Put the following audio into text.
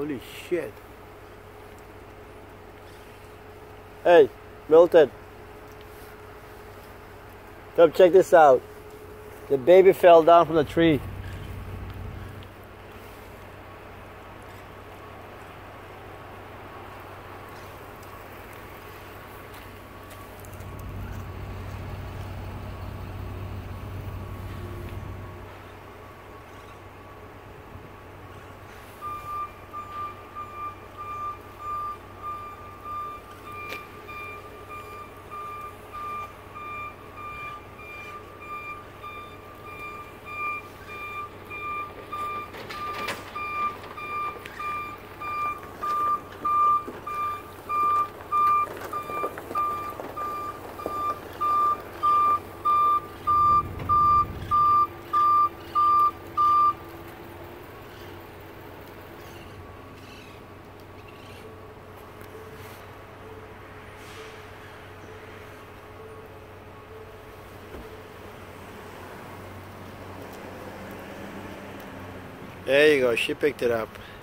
Holy shit. Hey, Milton. Come check this out. The baby fell down from the tree. There you go, she picked it up.